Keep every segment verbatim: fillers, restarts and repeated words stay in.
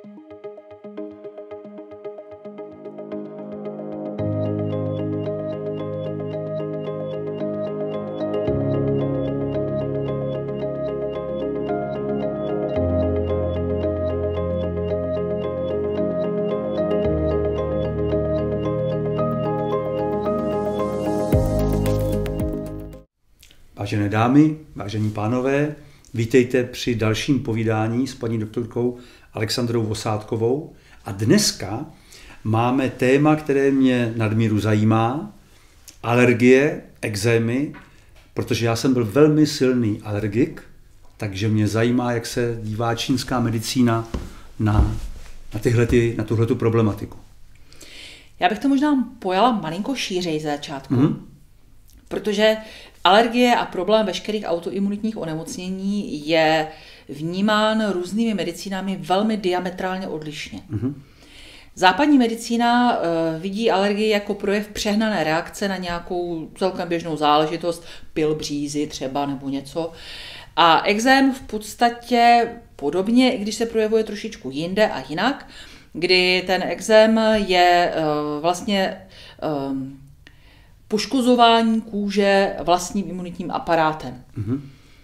Vážené dámy, vážení pánové, vítejte při dalším povídání s paní doktorkou Alexandrou Vosátkovou. A dneska máme téma, které mě nadmíru zajímá, alergie, ekzémy, protože já jsem byl velmi silný alergik, takže mě zajímá, jak se dívá čínská medicína na, na, tyhlety, na tuhletu problematiku. Já bych to možná pojala malinko šířej za začátku, Mm-hmm. protože alergie a problém veškerých autoimunitních onemocnění je vnímán různými medicínami velmi diametrálně odlišně. Mm-hmm. Západní medicína uh, vidí alergii jako projev přehnané reakce na nějakou celkem běžnou záležitost, pil břízy třeba nebo něco. A ekzém v podstatě podobně, i když se projevuje trošičku jinde a jinak, kdy ten ekzém je uh, vlastně um, poškozování kůže vlastním imunitním aparátem. Mm-hmm.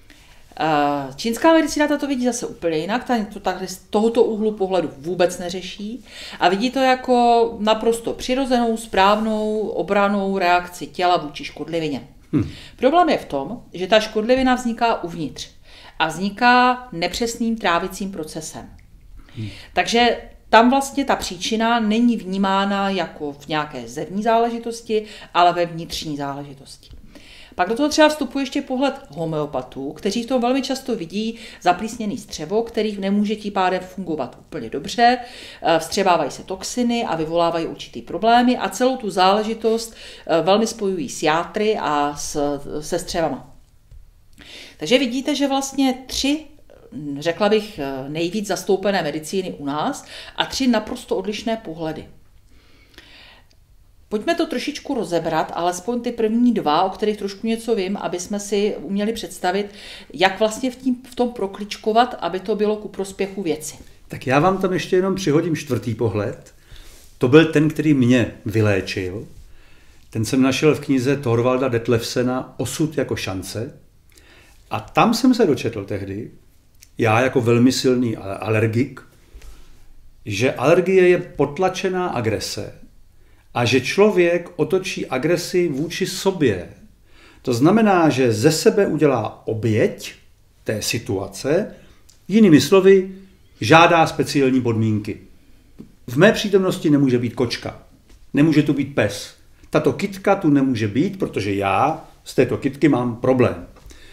Čínská medicína to vidí zase úplně jinak, ta to takhle z tohoto úhlu pohledu vůbec neřeší a vidí to jako naprosto přirozenou, správnou, obrannou reakci těla vůči škodlivině. Hmm. Problém je v tom, že ta škodlivina vzniká uvnitř a vzniká nepřesným trávicím procesem. Hmm. Takže tam vlastně ta příčina není vnímána jako v nějaké zevní záležitosti, ale ve vnitřní záležitosti. Pak do toho třeba vstupuje ještě pohled homeopatů, kteří v tom velmi často vidí zaplísněný střevo, který nemůže tím pádem fungovat úplně dobře, vstřebávají se toxiny a vyvolávají určitý problémy a celou tu záležitost velmi spojují s játry a s, se střevama. Takže vidíte, že vlastně tři, řekla bych, nejvíc zastoupené medicíny u nás a tři naprosto odlišné pohledy. Pojďme to trošičku rozebrat, alespoň ty první dva, o kterých trošku něco vím, aby jsme si uměli představit, jak vlastně v, tím, v tom prokličkovat, aby to bylo ku prospěchu věci. Tak já vám tam ještě jenom přihodím čtvrtý pohled. To byl ten, který mě vyléčil. Ten jsem našel v knize Thorvalda Detlefsena Osud jako šance. A tam jsem se dočetl tehdy, já jako velmi silný alergik, že alergie je potlačená agrese a že člověk otočí agresi vůči sobě. To znamená, že ze sebe udělá oběť té situace, jinými slovy, žádá speciální podmínky. V mé přítomnosti nemůže být kočka, nemůže tu být pes. Tato kytka tu nemůže být, protože já z této kytky mám problém.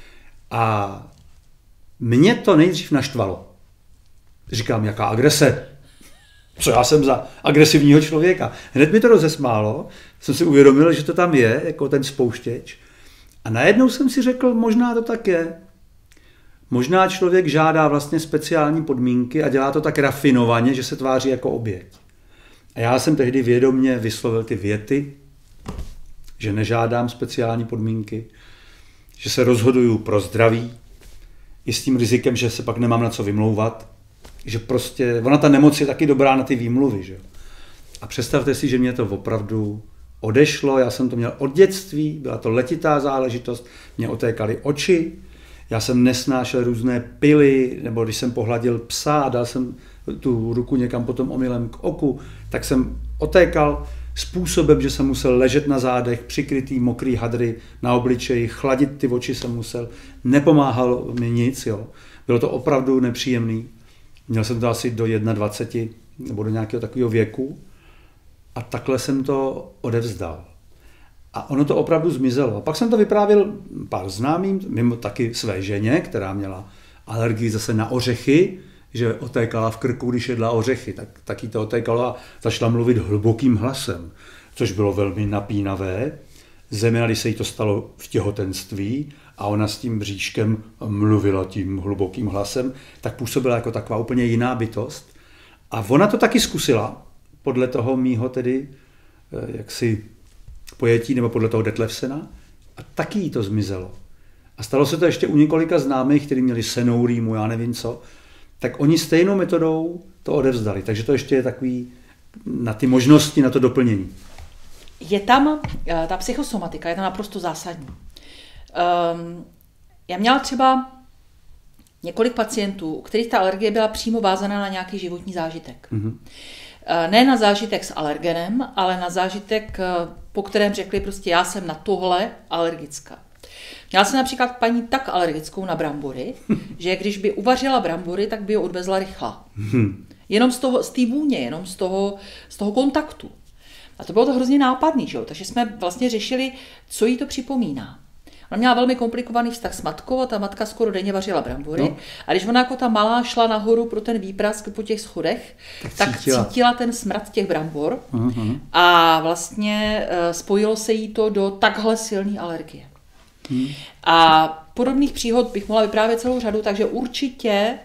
A mě to nejdřív naštvalo. Říkám, jaká agrese? Co já jsem za agresivního člověka? Hned mi to rozesmálo, jsem si uvědomil, že to tam je, jako ten spouštěč. A najednou jsem si řekl, možná to tak je. Možná člověk žádá vlastně speciální podmínky a dělá to tak rafinovaně, že se tváří jako oběť. A já jsem tehdy vědomě vyslovil ty věty, že nežádám speciální podmínky, že se rozhoduju pro zdraví, i s tím rizikem, že se pak nemám na co vymlouvat, že prostě, ona ta nemoc je taky dobrá na ty výmluvy, že jo. A představte si, že mě to opravdu odešlo, já jsem to měl od dětství, byla to letitá záležitost, mě otékaly oči, já jsem nesnášel různé pily, nebo když jsem pohladil psa a dal jsem tu ruku někam potom omylem k oku, tak jsem otékal způsobem, že jsem musel ležet na zádech, přikrytý mokrý hadry na obličeji, chladit ty oči jsem musel, nepomáhalo mi nic, jo. Bylo to opravdu nepříjemný. Měl jsem to asi do dvaceti jedna nebo do nějakého takového věku a takhle jsem to odevzdal. A ono to opravdu zmizelo. A pak jsem to vyprávěl pár známým, mimo taky své ženě, která měla alergii zase na ořechy, že otékala v krku, když jedla ořechy, tak taky to otékalo a začala mluvit hlubokým hlasem, což bylo velmi napínavé. Zejména, když se jí to stalo v těhotenství a ona s tím bříškem mluvila tím hlubokým hlasem, tak působila jako taková úplně jiná bytost. A ona to taky zkusila, podle toho mýho tedy jaksi pojetí, nebo podle toho Detlefsena, a taky jí to zmizelo. A stalo se to ještě u několika známých, kteří měli senourímu, já nevím co, tak oni stejnou metodou to odevzdali. Takže to ještě je takový na ty možnosti, na to doplnění. Je tam ta psychosomatika, je tam naprosto zásadní. Um, já měla třeba několik pacientů, u kterých ta alergie byla přímo vázaná na nějaký životní zážitek. Mm-hmm. Ne na zážitek s alergenem, ale na zážitek, po kterém řekli prostě já jsem na tohle alergická. Měla jsem například paní tak alergickou na brambory, že když by uvařila brambory, tak by je odvezla rychle. Mm-hmm. Jenom z toho, z té vůně, jenom z toho, z toho kontaktu. A to bylo to hrozně nápadný, že jo? Takže jsme vlastně řešili, co jí to připomíná. Ona měla velmi komplikovaný vztah s matkou a ta matka skoro denně vařila brambory. No. A když ona jako ta malá šla nahoru pro ten výprask po těch schodech, tak, tak cítila. cítila ten smrad těch brambor uh-huh. a vlastně spojilo se jí to do takhle silné alergie. Uh-huh. A podobných příhod bych mohla vyprávět celou řadu, takže určitě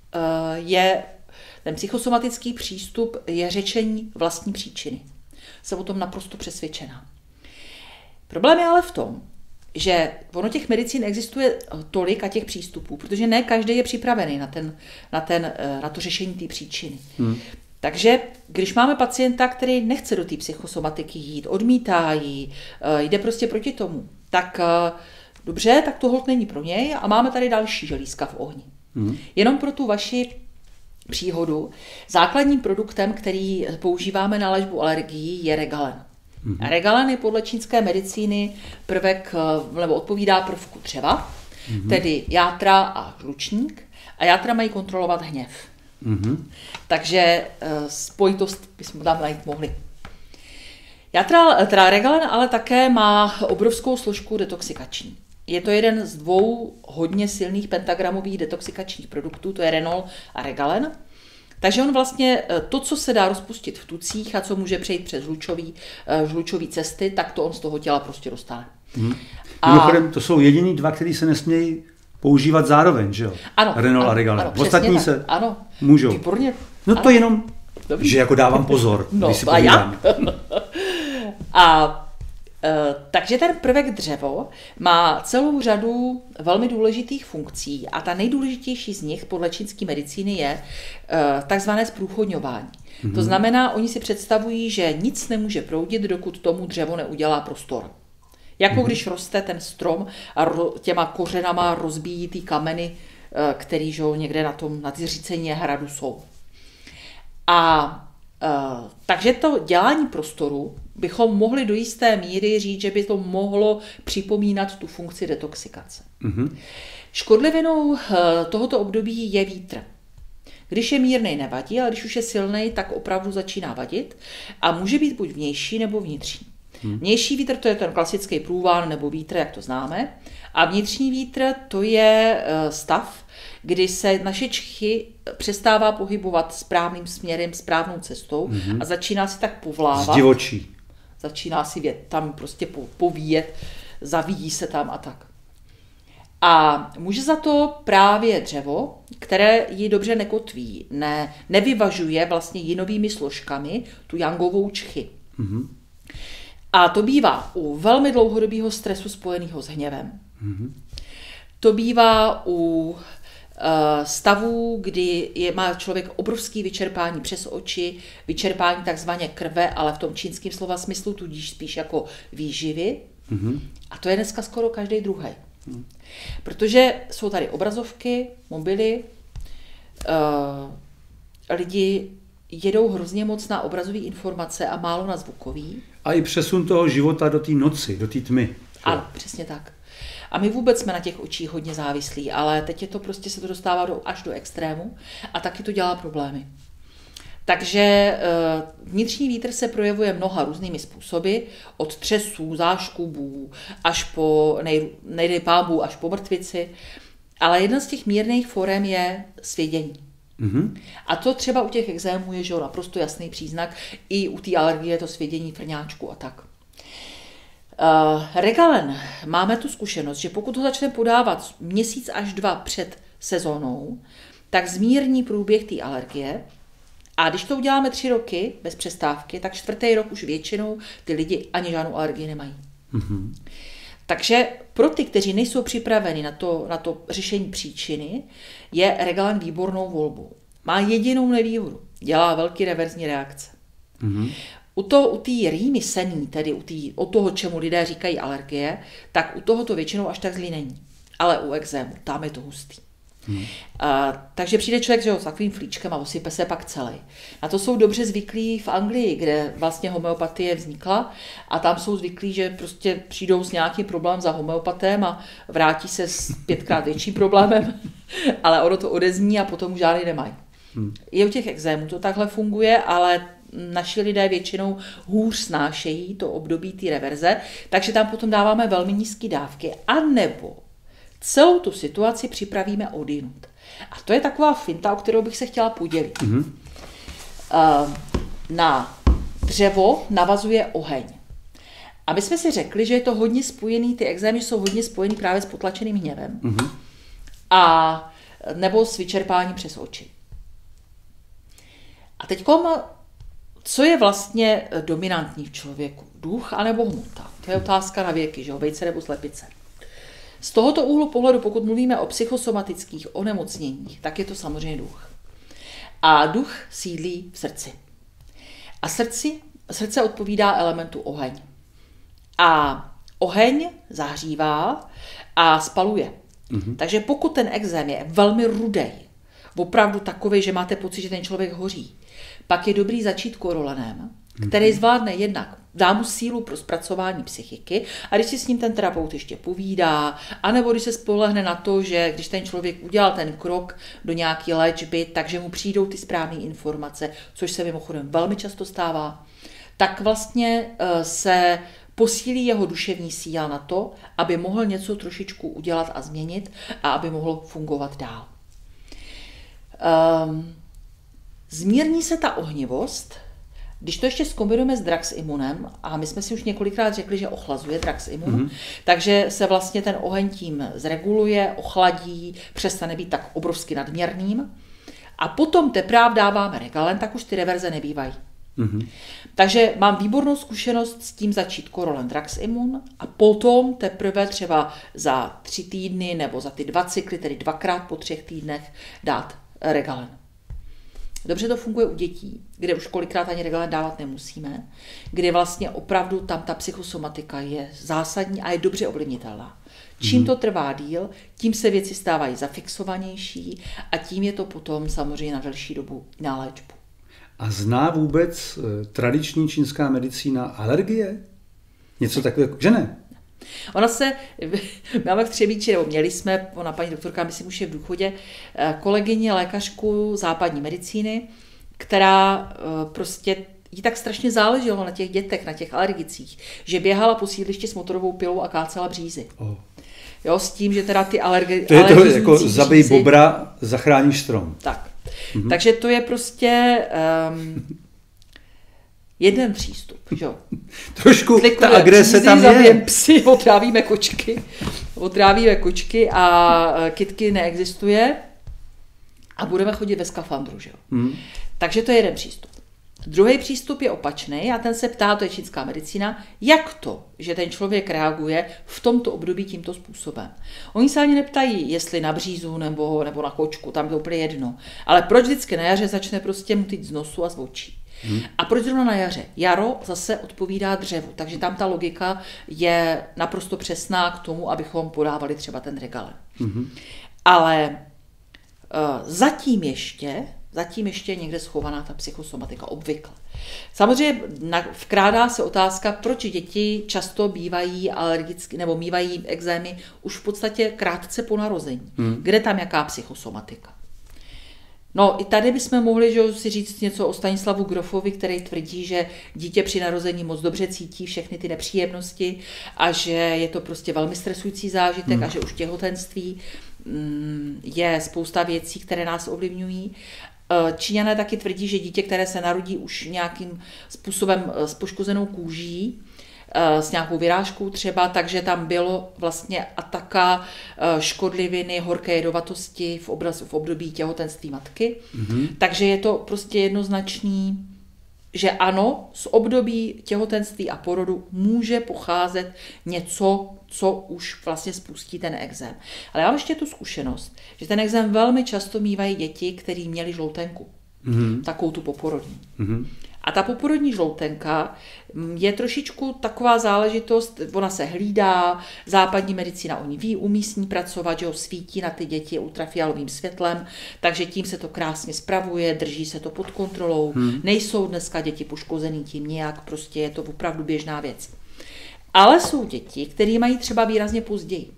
je ten psychosomatický přístup je řečení vlastní příčiny. Jsem o tom naprosto přesvědčená. Problém je ale v tom, že ono těch medicín existuje tolik a těch přístupů, protože ne každý je připravený na, ten, na, ten, na to řešení té příčiny. Hmm. Takže když máme pacienta, který nechce do té psychosomatiky jít, odmítá jí, jde prostě proti tomu, tak dobře, tak to holt není pro něj a máme tady další želízka v ohni. Hmm. Jenom pro tu vaši příhodu, základním produktem, který používáme na léčbu alergií, je Regalen. Mm-hmm. Regalen je podle čínské medicíny prvek, nebo odpovídá prvku dřeva, mm-hmm. tedy játra a žlučník, a játra mají kontrolovat hněv. Mm-hmm. Takže spojitost bychom tam najít mohli. Játra, teda Regalen ale také má obrovskou složku detoxikační. Je to jeden z dvou hodně silných pentagramových detoxikačních produktů, to je Renol a Regalen. Takže on vlastně to, co se dá rozpustit v tucích a co může přejít přes žlučový, žlučový cesty, tak to on z toho těla prostě dostane. Hmm. A mimochodem, to jsou jediný dva, který se nesmějí používat zároveň, že jo? Ano. Renol ano, a Regalen. Ano, ostatní tak. se ano. můžou. Výborně. No to ano. jenom, Dobrý. že jako dávám pozor, no, když si a povídám. a Uh, takže ten prvek dřevo má celou řadu velmi důležitých funkcí a ta nejdůležitější z nich podle čínské medicíny je uh, takzvané zprůchodňování. Mm-hmm. To znamená, oni si představují, že nic nemůže proudit, dokud tomu dřevo neudělá prostor. Jako mm-hmm. když roste ten strom a ro, těma kořenama rozbíjí ty kameny, uh, který že, někde na tom, na ty říceně hradu jsou. A Uh, takže to dělání prostoru bychom mohli do jisté míry říct, že by to mohlo připomínat tu funkci detoxikace. Mm-hmm. Škodlivinou uh, tohoto období je vítr. Když je mírnej, nevadí, ale když už je silnej, tak opravdu začíná vadit a může být buď vnější nebo vnitřní. Hmm. Vnější vítr to je ten klasický průvan nebo vítr, jak to známe, a vnitřní vítr to je uh, stav, kdy se naše čchy přestává pohybovat správným směrem, správnou cestou mm-hmm. a začíná si tak povlávat. Zdivočí. Začíná si vět, tam prostě povíjet, zavíjí se tam a tak. A může za to právě dřevo, které ji dobře nekotví, ne, nevyvažuje vlastně jinovými složkami tu jangovou čchy. Mm-hmm. A to bývá u velmi dlouhodobého stresu spojeného s hněvem. Mm-hmm. To bývá u stavů, kdy je, má člověk obrovský vyčerpání přes oči, vyčerpání takzvaně krve, ale v tom čínském slova smyslu tudíž spíš jako výživy. Mm-hmm. A to je dneska skoro každý druhý. Mm. Protože jsou tady obrazovky, mobily, uh, lidi jedou hrozně moc na obrazové informace a málo na zvukový. A i přesun toho života do té noci, do té tmy. Ano, přesně tak. A my vůbec jsme na těch očích hodně závislí, ale teď je to prostě se to dostává do, až do extrému a taky to dělá problémy. Takže vnitřní vítr se projevuje mnoha různými způsoby, od třesů, záškubů, až po nej, nejdej pábů, až po mrtvici. Ale jedna z těch mírných forem je svědění. Mm-hmm. A to třeba u těch ekzémů je že naprosto jasný příznak, i u té alergie je to svědění frňáčku a tak. Uh, Regalen, máme tu zkušenost, že pokud ho začneme podávat měsíc až dva před sezónou, tak zmírní průběh té alergie a když to uděláme tři roky bez přestávky, tak čtvrtý rok už většinou ty lidi ani žádnou alergii nemají. Mm-hmm. Takže pro ty, kteří nejsou připraveni na to, na to řešení příčiny, je Regalen výbornou volbou. Má jedinou nevýhodu. dělá velký reverzní reakce. Mm-hmm. U toho, u té rýmy senní, tedy u, tý, u toho, čemu lidé říkají alergie, tak u toho to většinou až tak zlý není. Ale u ekzému, tam je to hustý. Hmm. A, takže přijde člověk, že ho, s takovým flíčkem a osype se pak celý. A to jsou dobře zvyklí v Anglii, kde vlastně homeopatie vznikla a tam jsou zvyklí, že prostě přijdou s nějakým problémem za homeopatem a vrátí se s pětkrát větším problémem, ale ono to odezní a potom už žádný nemají. Hmm. I u těch ekzémů to takhle funguje, ale naši lidé většinou hůř snášejí to období té reverze, takže tam potom dáváme velmi nízké dávky, anebo celou tu situaci připravíme odjinud. A to je taková finta, o kterou bych se chtěla podělit. Mm-hmm. Na dřevo navazuje oheň. A my jsme si řekli, že je to hodně spojený, ty ekzémy jsou hodně spojený právě s potlačeným hněvem. Mm-hmm. A nebo s vyčerpáním přes oči. A teďkom, co je vlastně dominantní v člověku? Duch anebo hmota? To je otázka na věky, že jo? Vejce nebo slepice. Z tohoto úhlu pohledu, pokud mluvíme o psychosomatických onemocněních, tak je to samozřejmě duch. A duch sídlí v srdci. A srdci, srdce odpovídá elementu oheň. A oheň zahřívá a spaluje. Mm-hmm. Takže pokud ten ekzém je velmi rudej, opravdu takový, že máte pocit, že ten člověk hoří, pak je dobrý začít korolenem, který zvládne jednak, dá mu sílu pro zpracování psychiky a když si s ním ten terapeut ještě povídá, anebo když se spolehne na to, že když ten člověk udělal ten krok do nějaké léčby, takže mu přijdou ty správné informace, což se mimochodem velmi často stává, tak vlastně se posílí jeho duševní síla na to, aby mohl něco trošičku udělat a změnit a aby mohl fungovat dál. Um, zmírní se ta ohnivost, když to ještě zkombinujeme s Draximunem, a my jsme si už několikrát řekli, že ochlazuje Draximun, mm-hmm. takže se vlastně ten oheň tím zreguluje, ochladí, přestane být tak obrovsky nadměrným. A potom teprve dáváme Regalen, tak už ty reverze nebývají. Mm-hmm. Takže mám výbornou zkušenost s tím začít korolen Draximun a potom teprve třeba za tři týdny nebo za ty dva cykly, tedy dvakrát po třech týdnech, dát Regalen. Dobře to funguje u dětí, kde už kolikrát ani Regalen dávat nemusíme, kde vlastně opravdu tam ta psychosomatika je zásadní a je dobře ovlivnitelná. Čím to trvá díl, tím se věci stávají zafixovanější a tím je to potom samozřejmě na delší dobu na léčbu. A zná vůbec tradiční čínská medicína alergie? Něco takového, že ne? Ona se, máme v Třebíči, nebo měli jsme, ona paní doktorka, myslím, už je v důchodě, kolegyně lékařku západní medicíny, která prostě jí tak strašně záleželo na těch dětech, na těch alergicích, že běhala po sídlišti s motorovou pilou a kácela břízy. Oh. Jo, s tím, že teda ty alergie... To je to jako zabij bobra, zachráníš strom. Tak. Mm-hmm. Takže to je prostě... Um, jeden přístup, jo. Trošku ta agrese tam je. Psy, otrávíme kočky, otrávíme kočky a kytky neexistuje a budeme chodit ve skafandru, že jo. Hmm. Takže to je jeden přístup. Druhý přístup je opačný a ten se ptá, to je čínská medicína, jak to, že ten člověk reaguje v tomto období tímto způsobem. Oni se ani neptají, jestli na břízu nebo, nebo na kočku, tam je to úplně jedno. Ale proč vždycky na jaře začne prostě mutit z nosu a z očí. Hmm. A proč zrovna na jaře? Jaro zase odpovídá dřevu, takže tam ta logika je naprosto přesná k tomu, abychom podávali třeba ten Regalen. Hmm. Ale uh, zatím ještě, zatím ještě je někde schovaná ta psychosomatika, obvykle. Samozřejmě vkrádá se otázka, proč děti často bývají alergicky nebo mívají ekzémy už v podstatě krátce po narození. Hmm. Kde tam jaká psychosomatika? No i tady bychom mohli že, si říct něco o Stanislavu Grofovi, který tvrdí, že dítě při narození moc dobře cítí všechny ty nepříjemnosti a že je to prostě velmi stresující zážitek hmm. a že už těhotenství je spousta věcí, které nás ovlivňují. Číňané taky tvrdí, že dítě, které se narodí už nějakým způsobem s poškozenou kůží, s nějakou vyrážkou třeba, takže tam bylo vlastně ataka škodliviny, horké jedovatosti v, obraz, v období těhotenství matky. Mm-hmm. Takže je to prostě jednoznačný, že ano, z období těhotenství a porodu může pocházet něco, co už vlastně spustí ten ekzém. Ale já mám ještě tu zkušenost, že ten ekzém velmi často mívají děti, které měly žloutenku. Mm-hmm. Takovou tu poporodní. Mm-hmm. A ta poporodní žloutenka je trošičku taková záležitost, ona se hlídá, západní medicína o ní ví, umí s ní pracovat, že ho svítí na ty děti ultrafialovým světlem, takže tím se to krásně spravuje, drží se to pod kontrolou, hmm. nejsou dneska děti poškozený tím nějak, prostě je to opravdu běžná věc. Ale jsou děti, které mají třeba výrazně později.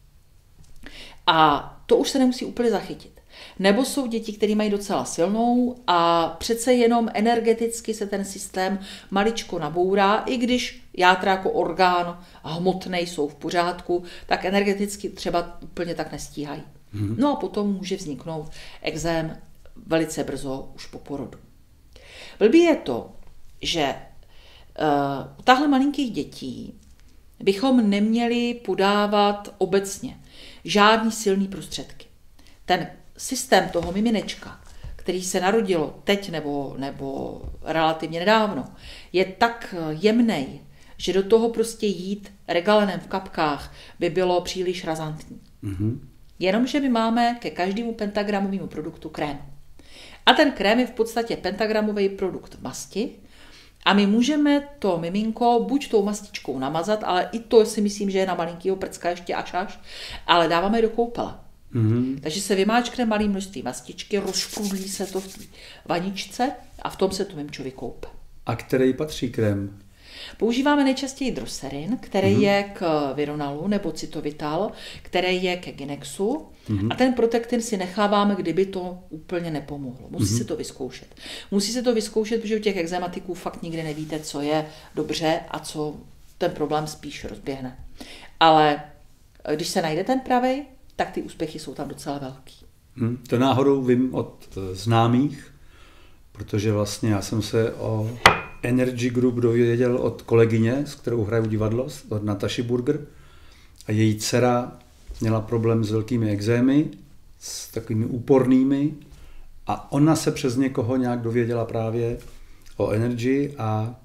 A to už se nemusí úplně zachytit. Nebo jsou děti, které mají docela silnou a přece jenom energeticky se ten systém maličko nabourá, i když játra jako orgán hmotnej jsou v pořádku, tak energeticky třeba úplně tak nestíhají. Mm-hmm. No a potom může vzniknout ekzém velice brzo už po porodu. Blbý je to, že uh, u tahle malinkých dětí bychom neměli podávat obecně žádný silný prostředky. Ten systém toho miminečka, který se narodilo teď nebo, nebo relativně nedávno, je tak jemnej, že do toho prostě jít regalenem v kapkách by bylo příliš razantní. Mm-hmm. Jenomže my máme ke každému pentagramovému produktu krém. A ten krém je v podstatě pentagramový produkt masti a my můžeme to miminko buď tou mastičkou namazat, ale i to si myslím, že je na malinkýho prcka ještě až až, ale dáváme do koupele. Mm-hmm. Takže se vymáčkne malé množství mastičky, rozprudlí se to v vaničce a v tom se to mimčo vykoupe. A který patří krém? Používáme nejčastěji Droserin, který mm-hmm. je k Vironalu nebo Citovital, který je ke Ginexu mm-hmm. a ten Protektin si necháváme, kdyby to úplně nepomohlo. Musí mm-hmm. se to vyzkoušet. Musí se to vyzkoušet, protože u těch exematiků fakt nikdy nevíte, co je dobře a co ten problém spíš rozběhne. Ale když se najde ten pravej, tak ty úspěchy jsou tam docela velký. Hmm, to náhodou vím od známých, protože vlastně já jsem se o Energy Group dověděl od kolegyně, s kterou hraju divadlo, od Nataši Burger. A její dcera měla problém s velkými exémy, s takovými úpornými. A ona se přes někoho nějak dověděla právě o Energy a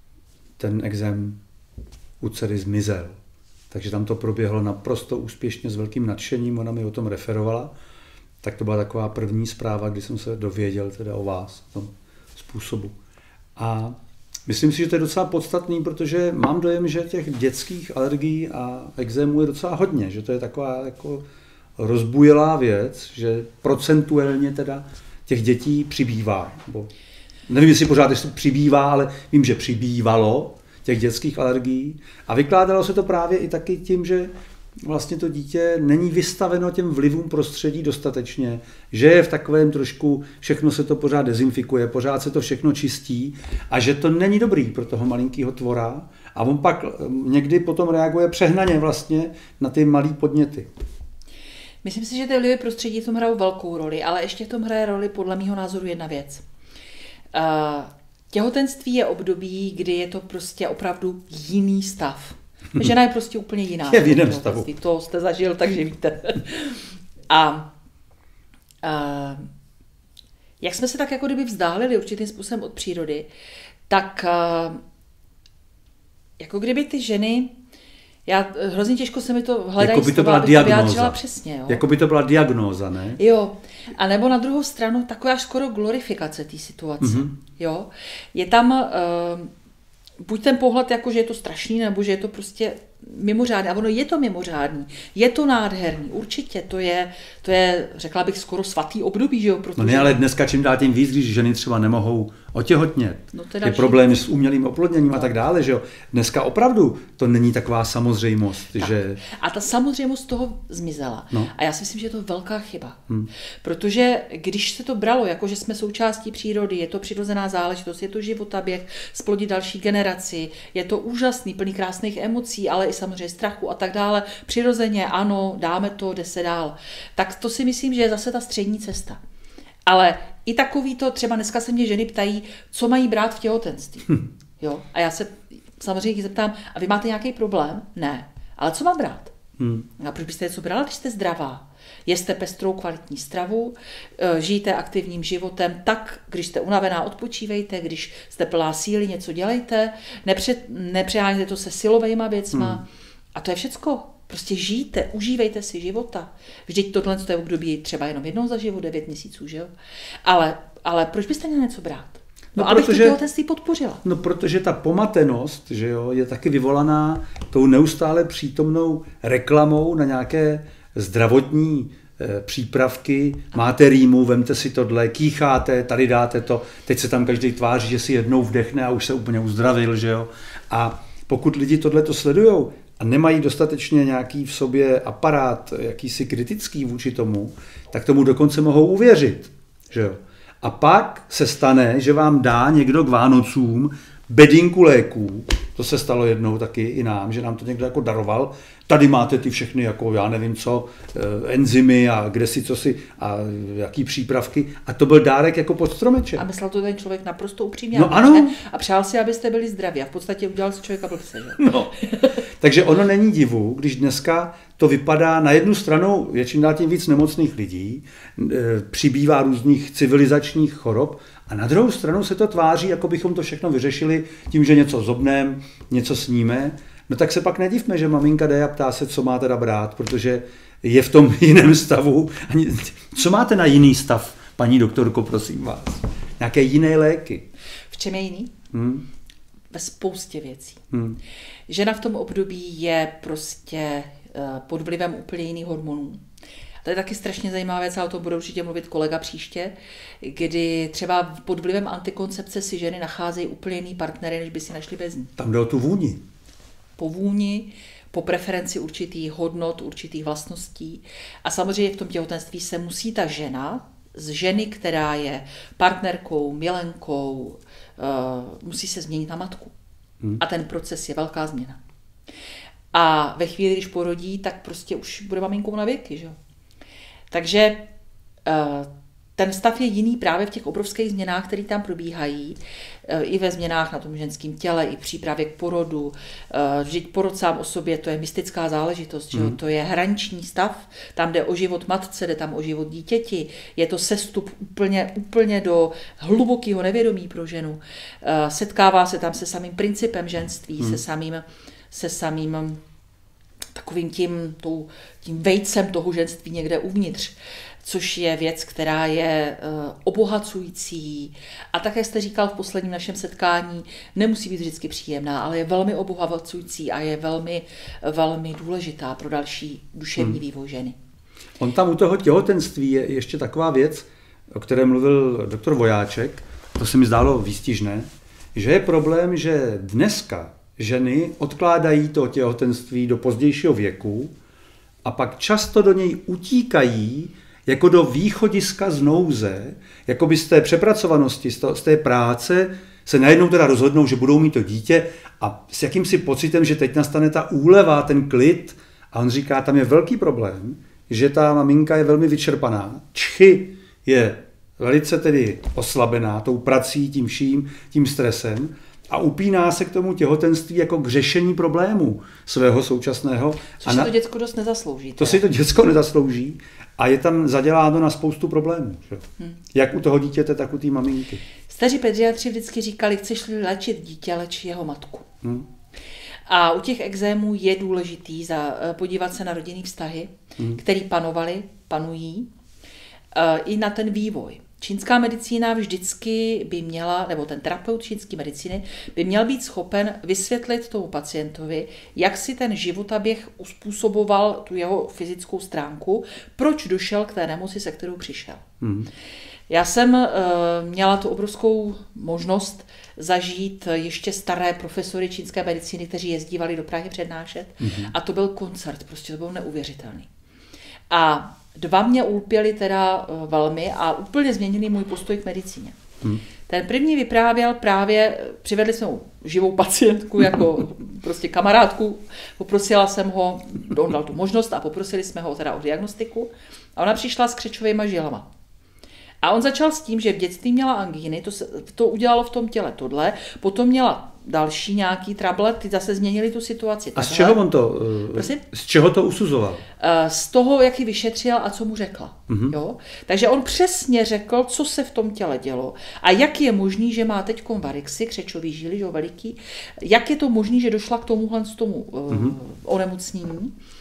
ten exém u dcery zmizel. Takže tam to proběhlo naprosto úspěšně s velkým nadšením, ona mi o tom referovala. Tak to byla taková první zpráva, kdy jsem se dověděl teda o vás, o tom způsobu. A myslím si, že to je docela podstatný, protože mám dojem, že těch dětských alergií a ekzémů je docela hodně, že to je taková jako rozbujelá věc, že procentuálně teda těch dětí přibývá. Nebo nevím, jestli pořád jestli přibývá, ale vím, že přibývalo těch dětských alergií. A vykládalo se to právě i taky tím, že vlastně to dítě není vystaveno těm vlivům prostředí dostatečně, že je v takovém trošku, všechno se to pořád dezinfikuje, pořád se to všechno čistí a že to není dobrý pro toho malinkého tvora a on pak někdy potom reaguje přehnaně vlastně na ty malý podněty. Myslím si, že ty vlivy prostředí v tom hrajou velkou roli, ale ještě v tom hraje roli podle mého názoru jedna věc. Uh, Těhotenství je období, kdy je to prostě opravdu jiný stav. Žena je prostě úplně jiná. Je v jiném stavu. To jste zažil, takže víte. A, a jak jsme se tak jako kdyby vzdálili určitým způsobem od přírody, tak a, jako kdyby ty ženy, já hrozně těžko se mi to hledají, jako by to byla diagnóza. Přesně, jo. Jako by to byla diagnóza, ne? Jo. A nebo na druhou stranu taková skoro glorifikace té situace. Mm-hmm. Jo. Je tam uh, buď ten pohled, jako že je to strašný, nebo že je to prostě mimořádný. A ono je to mimořádný. Je to nádherný. Určitě. To je, to je řekla bych, skoro svatý období. Že jo? Protože... No ne, ale dneska čím dál tím víc, když ženy třeba nemohou otěhotnět. No je problémy s umělým oplodněním no. a tak dále. Že jo? Dneska opravdu to není taková samozřejmost. Tak. Že... A ta samozřejmost toho zmizela. No. A já si myslím, že je to velká chyba. Hmm. Protože když se to bralo, jako že jsme součástí přírody, je to přirozená záležitost, je to životaběh, splodit další generaci, je to úžasný, plný krásných emocí, ale i samozřejmě strachu a tak dále. Přirozeně, ano, dáme to, jde se dál. Tak to si myslím, že je zase ta střední cesta. Ale i takový to, třeba dneska se mě ženy ptají, co mají brát v těhotenství. Hm. Jo? A já se samozřejmě jich zeptám, a vy máte nějaký problém? Ne. Ale co mám brát? Hm. A proč byste něco brala, když jste zdravá? Jeste pestrou kvalitní stravu, žijte aktivním životem, tak, když jste unavená, odpočívejte, když jste plná síly, něco dělejte, nepře, nepřeháněte to se silovejma věcma. Hmm. A to je všecko. Prostě žijte, užívejte si života. Vždyť tohle je období třeba jenom jednou za život, devět měsíců, že jo? Ale ale proč byste měli něco brát? No, No, abych protože- to těhotenství podpořila. No, protože ta pomatenost, že jo, je taky vyvolaná tou neustále přítomnou reklamou na nějaké zdravotní eh, přípravky. Máte rýmu, vemte si tohle, kýcháte, tady dáte to, teď se tam každý tváří, že si jednou vdechne a už se úplně uzdravil, že jo. A pokud lidi tohle to sledujou a nemají dostatečně nějaký v sobě aparát, jakýsi kritický vůči tomu, tak tomu dokonce mohou uvěřit, že jo. A pak se stane, že vám dá někdo k Vánocům bedinku léků, to se stalo jednou taky i nám, že nám to někdo jako daroval, tady máte ty všechny, jako já nevím co, eh, enzymy a kde si co si a jaký přípravky a to byl dárek jako pod stromeček. A myslel to ten člověk naprosto upřímně. No a ano. ne? A přál si, abyste byli zdraví a v podstatě udělal z člověka blbce, že? No. Takže ono není divu, když dneska to vypadá na jednu stranu, je čím dál tím víc nemocných lidí, e, přibývá různých civilizačních chorob a na druhou stranu se to tváří, jako bychom to všechno vyřešili tím, že něco zobneme, něco sníme. No tak se pak nedivme, že maminka jde a ptá se, co má teda brát, protože je v tom jiném stavu. Co máte na jiný stav, paní doktorko, prosím vás? Nějaké jiné léky? V čem je jiný? Hmm? Ve spoustě věcí. Hmm. Žena v tom období je prostě eh, pod vlivem úplně jiných hormonů. To je taky strašně zajímavá věc, ale o tom bude určitě mluvit kolega příště, kdy třeba pod vlivem antikoncepce si ženy nacházejí úplně jiný partnery, než by si našli bez ní. Tam jde o tu vůni. Po vůni, po preferenci určitých hodnot, určitých vlastností. A samozřejmě v tom těhotenství se musí ta žena, z ženy, která je partnerkou, milenkou, uh, musí se změnit na matku. Hmm. A ten proces je velká změna. A ve chvíli, když porodí, tak prostě už bude maminkou na věky. Že? Takže uh, ten stav je jiný právě v těch obrovských změnách, které tam probíhají, i ve změnách na tom ženském těle, i přípravě k porodu. Vždyť porod sám o sobě, to je mystická záležitost, mm. to je hraniční stav, tam jde o život matce, jde tam o život dítěti, je to sestup úplně, úplně do hlubokého nevědomí pro ženu. Setkává se tam se samým principem ženství, mm. se samým, se samým takovým tím, tou, tím vejcem toho ženství někde uvnitř, což je věc, která je uh, obohacující. A také jste říkal v posledním našem setkání, nemusí být vždycky příjemná, ale je velmi obohacující a je velmi, velmi důležitá pro další duševní hmm. vývoj ženy. On tam u toho těhotenství je ještě taková věc, o které mluvil doktor Vojáček, to se mi zdálo výstižné, že je problém, že dneska ženy odkládají to těhotenství do pozdějšího věku a pak často do něj utíkají jako do východiska z nouze, jako by z té přepracovanosti, z té práce se najednou teda rozhodnou, že budou mít to dítě a s jakýmsi pocitem, že teď nastane ta úleva, ten klid. A on říká, tam je velký problém, že ta maminka je velmi vyčerpaná, čchy je velice tedy oslabená tou prací, tím vším, tím stresem a upíná se k tomu těhotenství jako k řešení problémů svého současného. Což a si na... to děcko dost nezaslouží. To teda. si to děcko nezaslouží a je tam zaděláno na spoustu problémů. Že? Hmm. Jak u toho dítěte, tak u té maminky. Staří pediatři vždycky říkali, chceš-li léčit dítě, leč jeho matku. Hmm. A u těch exémů je důležitý za, podívat se na rodinný vztahy, hmm. který panovaly, panují, i na ten vývoj. Čínská medicína vždycky by měla, nebo ten terapeut čínské medicíny by měl být schopen vysvětlit tomu pacientovi, jak si ten životaběh uspůsoboval tu jeho fyzickou stránku, proč došel k té nemoci, se kterou přišel. Hmm. Já jsem uh, měla tu obrovskou možnost zažít ještě staré profesory čínské medicíny, kteří jezdívali do Prahy přednášet hmm. a to byl koncert, prostě to bylo neuvěřitelný. A dva mě ulpěli teda velmi a úplně změnili můj postoj k medicíně. Hmm. Ten první vyprávěl právě, přivedli jsme mu živou pacientku jako prostě kamarádku, poprosila jsem ho, on dal tu možnost a poprosili jsme ho teda o diagnostiku a ona přišla s křečovýma žilama. A on začal s tím, že v dětství měla angíny, to, se, to udělalo v tom těle tohle, potom měla další nějaký trable, ty zase změnili tu situaci. A z čeho on to, Prosím? z čeho to usuzoval? Z toho, jak ji vyšetřil a co mu řekla. Mm-hmm. Jo? Takže on přesně řekl, co se v tom těle dělo a jak je možný, že má teď varixy, křečový žíly, že jo, veliký, jak je to možný, že došla k tomuhle z tomu mm-hmm. uh, onemocnění.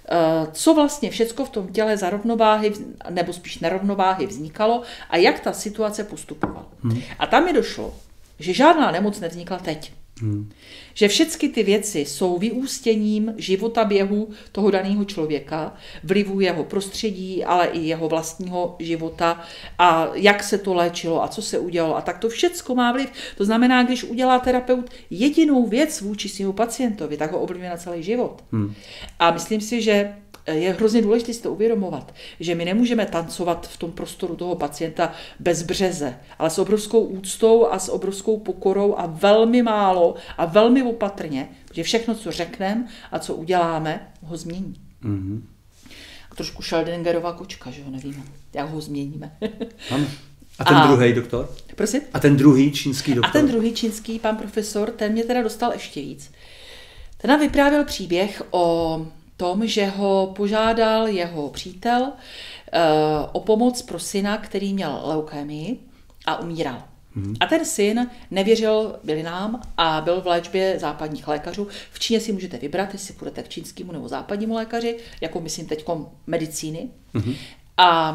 co vlastně všecko v tom těle za rovnováhy, nebo spíš nerovnováhy vznikalo a jak ta situace postupovala. Hmm. A tam mi došlo, že žádná nemoc nevznikla teď. Hmm. Že všechny ty věci jsou vyústěním života běhu toho daného člověka, vlivu jeho prostředí, ale i jeho vlastního života a jak se to léčilo a co se udělalo. A tak to všecko má vliv. To znamená, když udělá terapeut jedinou věc vůči svému pacientovi, tak ho ovlivňuje na celý život. Hmm. A myslím si, že je hrozně důležité si to uvědomovat, že my nemůžeme tancovat v tom prostoru toho pacienta bez březe, ale s obrovskou úctou a s obrovskou pokorou a velmi málo a velmi opatrně, protože všechno, co řekneme a co uděláme, ho změní. Mm-hmm. A trošku Schrödingerova kočka, že ho nevíme, jak ho změníme. Ano. A ten a, druhý doktor? Prosím? A ten druhý čínský doktor? A ten druhý čínský pan profesor, ten mě teda dostal ještě víc. Ten nám vyprávěl příběh o tom, že ho požádal jeho přítel uh, o pomoc pro syna, který měl leukémii a umíral. Hmm. A ten syn nevěřil bylinám a byl v léčbě západních lékařů. V Číně si můžete vybrat, jestli půjdete k čínskému nebo západnímu lékaři, jako myslím teďkom medicíny. Hmm. A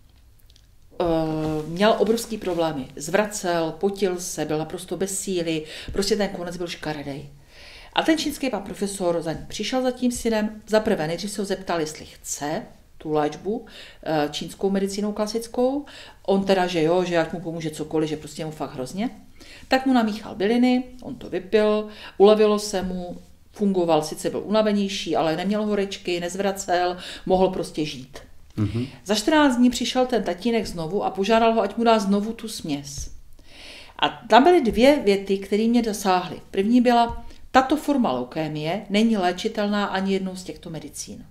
uh, měl obrovský problémy. Zvracel, potil se, byl naprosto bez síly, prostě ten konec byl škaredej. A ten čínský pan profesor za ním přišel za tím synem. Za prvé, nejdřív se ho zeptal, jestli chce tu léčbu čínskou medicínou klasickou. On teda, že jo, že ať mu pomůže cokoliv, že prostě mu fakt hrozně. Tak mu namíchal byliny, on to vypil, ulevilo se mu, fungoval, sice byl unavenější, ale neměl horečky, nezvracel, mohl prostě žít. Mm-hmm. Za čtrnáct dní přišel ten tatínek znovu a požádal ho, ať mu dá znovu tu směs. A tam byly dvě věty, které mě dosáhly. První byla: tato forma leukémie není léčitelná ani jednou z těchto medicín.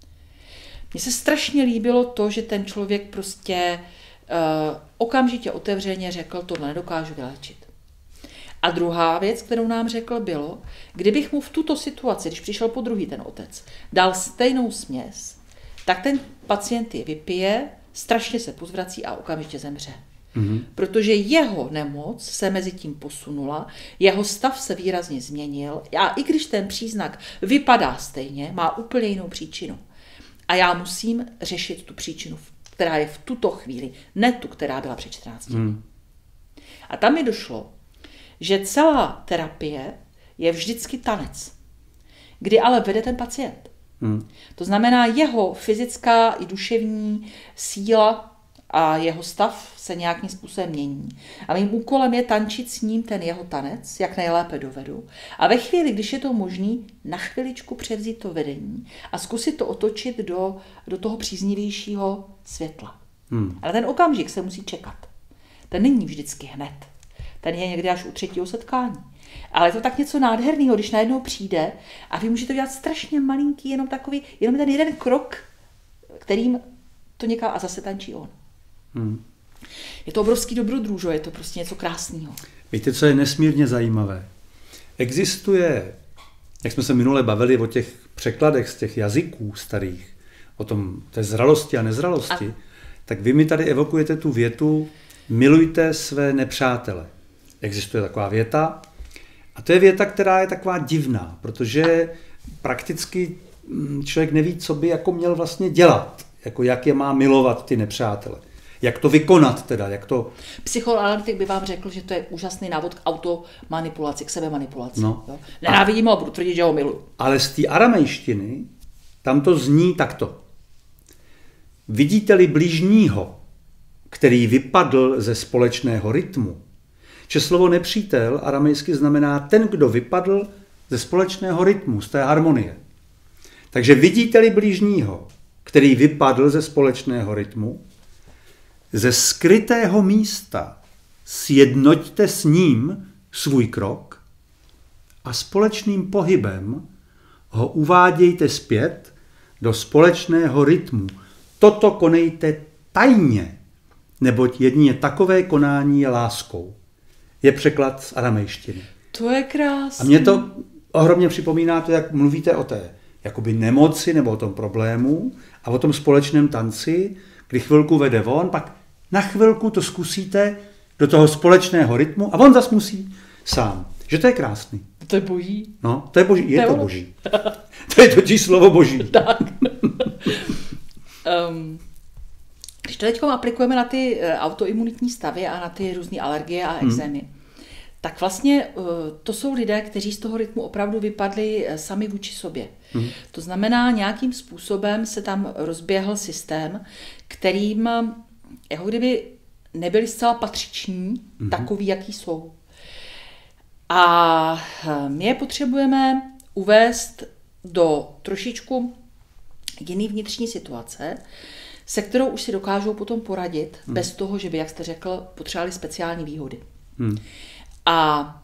Mně se strašně líbilo to, že ten člověk prostě uh, okamžitě otevřeně řekl, tohle nedokážu vyléčit. A druhá věc, kterou nám řekl, bylo, kdybych mu v tuto situaci, když přišel po druhý ten otec, dal stejnou směs, tak ten pacient ji vypije, strašně se pozvrací a okamžitě zemře. Mm-hmm. Protože jeho nemoc se mezi tím posunula, jeho stav se výrazně změnil a i když ten příznak vypadá stejně, má úplně jinou příčinu. A já musím řešit tu příčinu, která je v tuto chvíli, ne tu, která byla před čtrnácti. Mm. A tam mi došlo, že celá terapie je vždycky tanec, kdy ale vede ten pacient. Mm. To znamená, jeho fyzická i duševní síla a jeho stav se nějakým způsobem mění. A mým úkolem je tančit s ním ten jeho tanec, jak nejlépe dovedu. A ve chvíli, když je to možný, na chviličku převzít to vedení a zkusit to otočit do, do toho příznivějšího světla. Hmm. Ale ten okamžik se musí čekat. Ten není vždycky hned. Ten je někdy až u třetího setkání. Ale je to tak něco nádherného, když najednou přijde a vy můžete dělat strašně malinký, jenom takový, jenom ten jeden krok, kterým to někam a zase tančí on. Hmm. Je to obrovský dobrodružo, je to prostě něco krásného. Víte, co je nesmírně zajímavé? Existuje, jak jsme se minule bavili o těch překladech z těch jazyků starých, o tom té zralosti a nezralosti, a... tak vy mi tady evokujete tu větu: milujte své nepřátele. Existuje taková věta a to je věta, která je taková divná, protože prakticky člověk neví, co by jako měl vlastně dělat, jako jak je má milovat ty nepřátele. Jak to vykonat teda, jak to... Psychoanalytik by vám řekl, že to je úžasný návod k automanipulaci, k sebemanipulaci. No. Nenávidím ho a budu tvrdit, že ho miluji. Ale z té aramejštiny tam to zní takto. Vidíte-li bližního, který vypadl ze společného rytmu, že slovo nepřítel aramejsky znamená ten, kdo vypadl ze společného rytmu, z té harmonie. Takže vidíte-li bližního, který vypadl ze společného rytmu, ze skrytého místa sjednoťte s ním svůj krok a společným pohybem ho uvádějte zpět do společného rytmu. Toto konejte tajně, neboť jedině takové konání je láskou. Je překlad z aramejštiny. To je krásné. A mě to ohromně připomíná to, jak mluvíte o té jakoby nemoci nebo o tom problému a o tom společném tanci, kdy chvilku vede on, pak na chvilku to zkusíte do toho společného rytmu a on zas musí sám. Že to je krásný. To je boží. No, to je boží, je to, to boží. To je totiž slovo boží. Tak. Um, když to teď aplikujeme na ty autoimunitní stavy a na ty různé alergie a ekzémy, hmm. tak vlastně to jsou lidé, kteří z toho rytmu opravdu vypadli sami vůči sobě. Hmm. To znamená, nějakým způsobem se tam rozběhl systém, kterým jako kdyby nebyli zcela patřiční, hmm. takový, jaký jsou. A my je potřebujeme uvést do trošičku jiný vnitřní situace, se kterou už si dokážou potom poradit, hmm. bez toho, že by, jak jste řekl, potřebovali speciální výhody. Hmm. A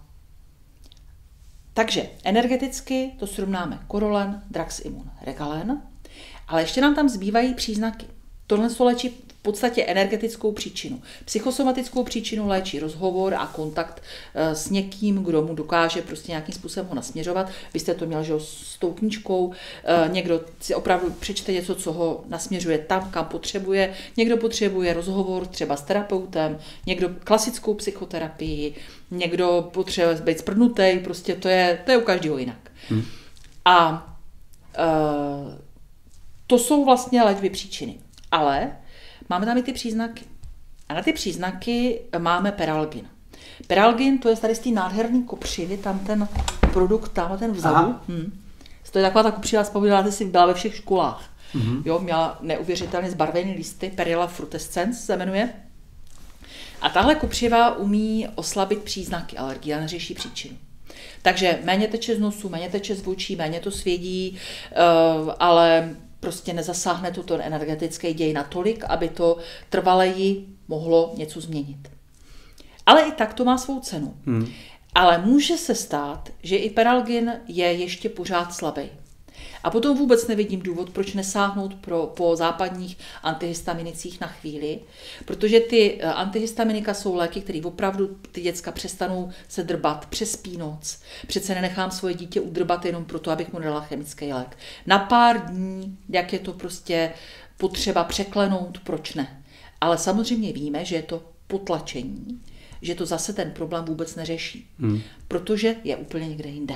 takže energeticky to srovnáme Korolen, Draximun, Regalen, ale ještě nám tam zbývají příznaky. Tohle se léčí v podstatě energetickou příčinu. Psychosomatickou příčinu léčí rozhovor a kontakt s někým, kdo mu dokáže prostě nějakým způsobem ho nasměřovat. Vy jste to měl, že s tou knížkou, někdo si opravdu přečte něco, co ho nasměřuje tam, kam potřebuje. Někdo potřebuje rozhovor třeba s terapeutem, někdo klasickou psychoterapii, někdo potřebuje být sprdnutej, prostě to je, to je u každého jinak. Hmm. A uh, to jsou vlastně léčby příčiny. Ale máme tam i ty příznaky. A na ty příznaky máme peralgin. Peralgin, to je tady z té nádherný kopřivy, tam ten produkt, tam ten vzadu. Hmm. To je taková ta kopřiva, vzpomínáte si, byla ve všech školách. Mm-hmm. Jo, měla neuvěřitelně zbarvený listy, Perilla frutescens se jmenuje. A tahle kopřiva umí oslabit příznaky alergie, ale neřeší příčinu. Takže méně teče z nosu, méně teče z očí, méně to svědí, ale prostě nezasáhne to ten energetický děj natolik, aby to trvaleji mohlo něco změnit. Ale i tak to má svou cenu. Hmm. Ale může se stát, že i peralgin je ještě pořád slabý. A potom vůbec nevidím důvod, proč nesáhnout pro, po západních antihistaminicích na chvíli, protože ty antihistaminika jsou léky, které opravdu ty děcka přestanou se drbat, přespí noc. Přece nenechám svoje dítě udrbat jenom proto, abych mu dala chemický lék. Na pár dní, jak je to prostě potřeba překlenout, proč ne. Ale samozřejmě víme, že je to potlačení, že to zase ten problém vůbec neřeší, hmm. protože je úplně někde jinde.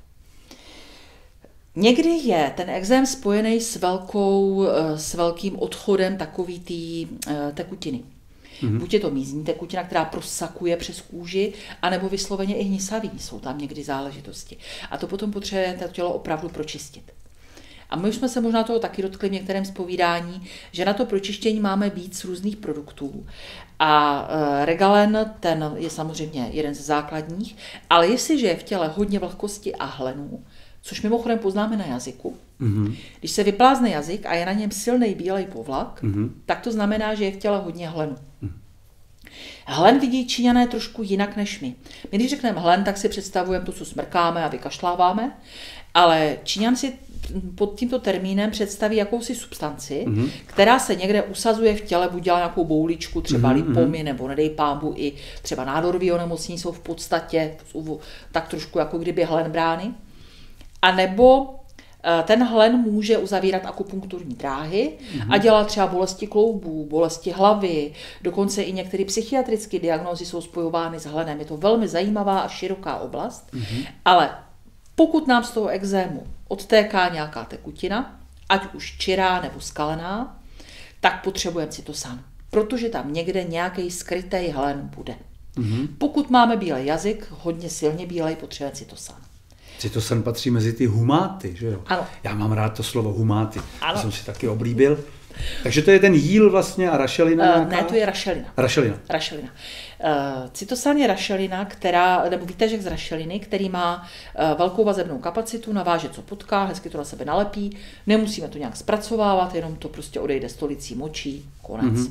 Někdy je ten ekzém spojený s, velkou, s velkým odchodem takový té tekutiny. Mm-hmm. Buď je to mízní tekutina, která prosakuje přes kůži, anebo vysloveně i hnisavý, jsou tam někdy záležitosti. A to potom potřebuje to tělo opravdu pročistit. A my už jsme se možná toho taky dotkli v některém zpovídání, že na to pročištění máme víc různých produktů. A Regalen, ten je samozřejmě jeden ze základních, ale jestliže je v těle hodně vlhkosti a hlenů, což mimochodem poznáme na jazyku. Mm-hmm. Když se vyplázne jazyk a je na něm silný bílej povlak, mm-hmm. tak to znamená, že je v těle hodně hlenu. Mm-hmm. Hlen vidí Číňané trošku jinak než my. My když řekneme hlen, tak si představujeme to, co smrkáme a vykašláváme, ale Číňan si pod tímto termínem představí jakousi substanci, mm-hmm. která se někde usazuje v těle, buď dělá nějakou bouličku, třeba mm-hmm. lipomy, nebo nedej pámbu, i třeba nádorový onemocnění jsou v podstatě jsou tak trošku jako kdyby hlen brány. A nebo ten hlen může uzavírat akupunkturní dráhy mm-hmm. a dělat třeba bolesti kloubů, bolesti hlavy, dokonce i některé psychiatrické diagnózy jsou spojovány s hlenem. Je to velmi zajímavá a široká oblast, mm-hmm. ale pokud nám z toho ekzému odtéká nějaká tekutina, ať už čirá nebo skalená, tak potřebujeme cytosan, protože tam někde nějaký skrytý hlen bude. Mm-hmm. Pokud máme bílej jazyk, hodně silně bílej, potřebujeme cytosan. Cytosan patří mezi ty humáty, že jo? Ano. Já mám rád to slovo humáty, ano. To jsem si taky oblíbil. Takže to je ten jíl vlastně a rašelina? Uh, ne, to je rašelina. Rašelina. Rašelina. Uh, cytosan je rašelina, která, nebo výtažek z rašeliny, který má uh, velkou vazebnou kapacitu, naváže co potká, hezky to na sebe nalepí, nemusíme to nějak zpracovávat, jenom to prostě odejde stolicí močí, konec. Mm-hmm.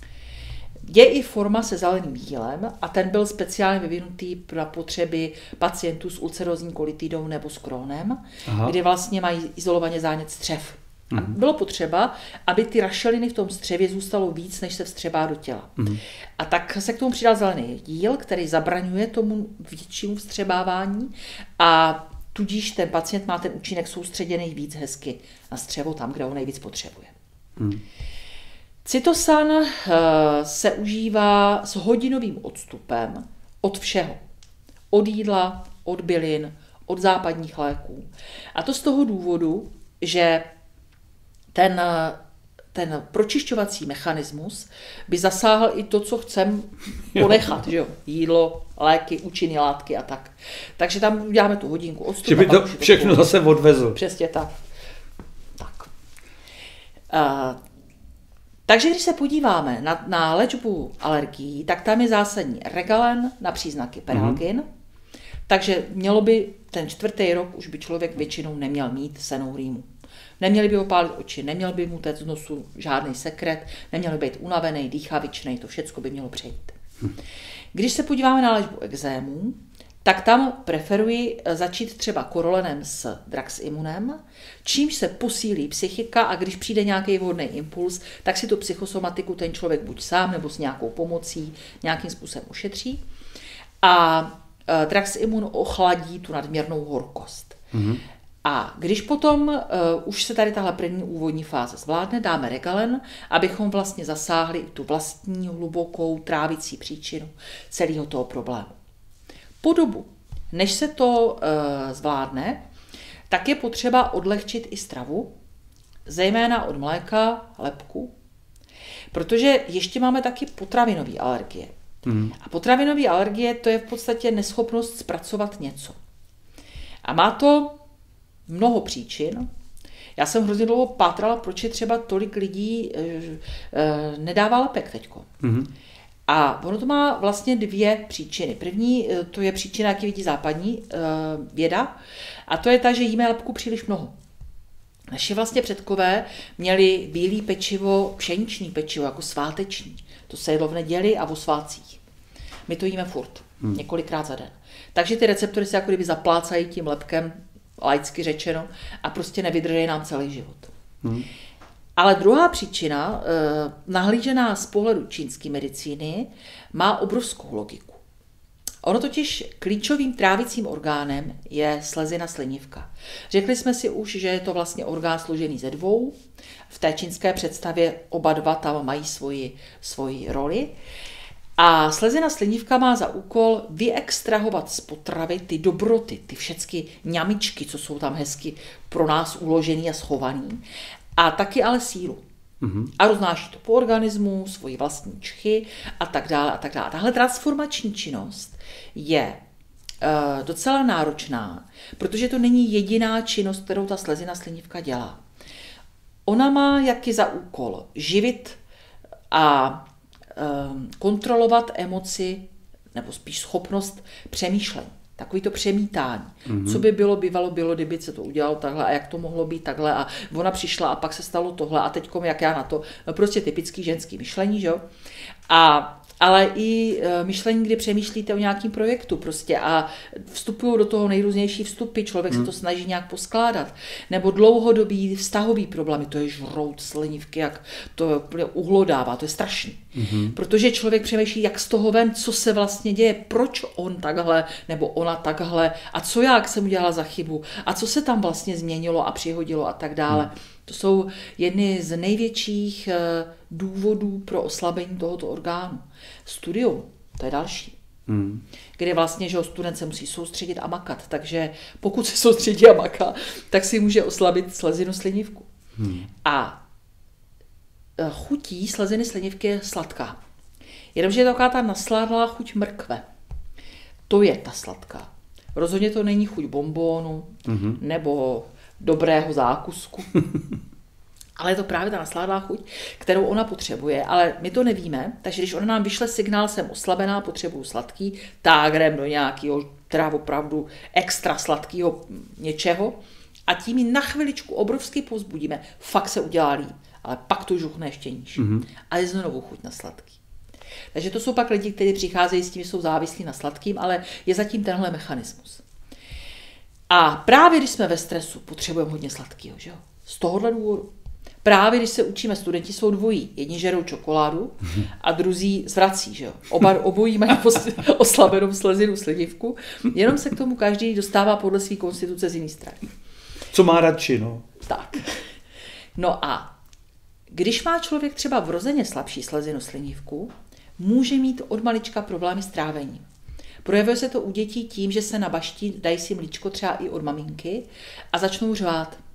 Je i forma se zeleným jílem a ten byl speciálně vyvinutý pro potřeby pacientů s ulcerózní kolitidou nebo s Crohnem, Aha. kdy vlastně mají izolovaně zánět střev. Mm. A bylo potřeba, aby ty rašeliny v tom střevě zůstalo víc, než se vstřebá do těla. Mm. A tak se k tomu přidal zelený jíl, který zabraňuje tomu většímu vstřebávání a tudíž ten pacient má ten účinek soustředěný víc hezky na střevo, tam, kde ho nejvíc potřebuje. Mm. Cytosan se užívá s hodinovým odstupem od všeho. Od jídla, od bylin, od západních léků. A to z toho důvodu, že ten ten pročišťovací mechanismus by zasáhl i to, co chcem ponechat, že jo? Jídlo, léky, účinné látky a tak. Takže tam uděláme tu hodinku odstup. Že by to všechno to zase odvezl. Přesně tak. tak. Uh, takže když se podíváme na, na léčbu alergií, tak tam je zásadní regalen na příznaky peralgin. Mm-hmm. Takže mělo by ten čtvrtý rok, už by člověk většinou neměl mít senou rýmu. Neměli by ho pálit oči, neměl by mu téct z nosu žádný sekret, neměl by být unavený, dýchavičnej, to všecko by mělo přejít. Když se podíváme na léčbu ekzémů, tak tam preferuji začít třeba korolenem s Draximunem, čímž se posílí psychika a když přijde nějaký vhodný impuls, tak si tu psychosomatiku ten člověk buď sám nebo s nějakou pomocí nějakým způsobem ušetří. A Draximun ochladí tu nadměrnou horkost. Mm-hmm. A když potom uh, už se tady tahle první úvodní fáze zvládne, dáme regalen, abychom vlastně zasáhli tu vlastní hlubokou trávicí příčinu celého toho problému. Po dobu, než se to uh, zvládne, tak je potřeba odlehčit i stravu, zejména od mléka, lepku, protože ještě máme taky potravinové alergie. Hmm. A potravinové alergie to je v podstatě neschopnost zpracovat něco. A má to mnoho příčin. Já jsem hrozně dlouho pátrala, proč je třeba tolik lidí e, e, nedává lepek teďko. Hmm. A ono to má vlastně dvě příčiny. První, to je příčina, jak vidí západní e, věda, a to je ta, že jíme lepku příliš mnoho. Naši vlastně předkové měli bílý pečivo, pšeniční pečivo, jako sváteční. To se jedlo v neděli a o svátcích. My to jíme furt, hmm. několikrát za den. Takže ty receptory se jako kdyby zaplácají tím lepkem, laicky řečeno, a prostě nevydrží nám celý život. Hmm. Ale druhá příčina, eh, nahlížená z pohledu čínské medicíny, má obrovskou logiku. Ono totiž klíčovým trávicím orgánem je slezina slinivka. Řekli jsme si už, že je to vlastně orgán složený ze dvou. V té čínské představě oba dva tam mají svoji, svoji roli. A slezina slinivka má za úkol vyextrahovat z potravy ty dobroty, ty všechny ňamičky, co jsou tam hezky pro nás uložený a schovaný. A taky ale sílu. Mm-hmm. A roznáší to po organismu, svoji vlastní čchy a tak dále a tak dále. Tahle transformační činnost je uh, docela náročná, protože to není jediná činnost, kterou ta slezina slinivka dělá. Ona má jaký za úkol živit a um, kontrolovat emoci, nebo spíš schopnost přemýšlení. Takový to přemítání. Mm-hmm. Co by bylo, bývalo, bylo, kdyby se to udělalo takhle a jak to mohlo být takhle a ona přišla a pak se stalo tohle a teďkom jak já na to. No prostě typický ženský myšlení, že jo? A ale i myšlení, kdy přemýšlíte o nějakém projektu prostě a vstupují do toho nejrůznější vstupy, člověk hmm. se to snaží nějak poskládat. Nebo dlouhodobý vztahový problémy, to je žrout slinivky, jak to uhlodává, to je strašný. Hmm. Protože člověk přemýšlí, jak z toho ven, co se vlastně děje, proč on takhle, nebo ona takhle, a co já, jak jsem udělala za chybu, a co se tam vlastně změnilo a přihodilo a tak dále. Hmm. To jsou jedny z největších důvodů pro oslabení tohoto orgánu. Studium, to je další. Hmm. Kde vlastně, že student se musí soustředit a makat. Takže pokud se soustředí a maká, tak si může oslabit slezinu slinivku. Hmm. A chutí sleziny slinivky je sladká. Jenomže je taková ta nasládlá chuť mrkve. To je ta sladká. Rozhodně to není chuť bonbónu hmm. nebo dobrého zákusku. Ale je to právě ta nasládlá chuť, kterou ona potřebuje, ale my to nevíme, takže když ona nám vyšle signál, jsem oslabená, potřebuju sladký, tak jdem do nějakého, teda opravdu extra sladkého něčeho a tím ji na chviličku obrovsky povzbudíme, fakt se udělá líp, ale pak to žuchne ještě níž. Mm-hmm. A je znovu chuť na sladký. Takže to jsou pak lidi, kteří přicházejí s tím, že jsou závislí na sladkým, ale je zatím tenhle mechanismus. A právě když jsme ve stresu, potřebujeme hodně sladkého, že jo? Z tohohle důvodu. Právě když se učíme, studenti jsou dvojí. Jedni žerou čokoládu a druzí zvrací, že jo? Oba, obojí mají oslabenou slezinu slinivku, jenom se k tomu každý dostává podle své konstituce z jiné strany. Co má radši, no? Tak. No a když má člověk třeba vrozeně slabší slezinu slinivku, může mít od malička problémy s trávením. Projevuje se to u dětí tím, že se nabaští, dají si mlíčko třeba i od maminky a začnou řvát.